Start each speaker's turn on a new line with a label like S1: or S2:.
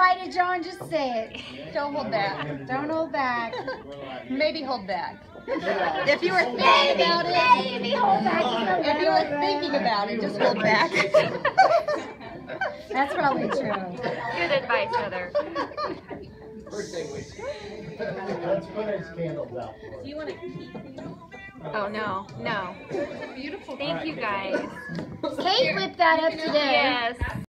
S1: why did John just say it?
S2: Don't hold back.
S1: Don't hold back.
S2: Maybe hold back. If you were thinking
S1: Maybe,
S2: about it,
S1: maybe hold back.
S2: if you were thinking about it, just hold back.
S1: That's probably true.
S3: Good advice, Heather.
S4: Let's put his candles out for
S5: Do you want to keep these?
S3: Oh, no, no.
S5: It's a beautiful
S3: Thank you, guys.
S1: Kate whipped that up today.
S3: Yes.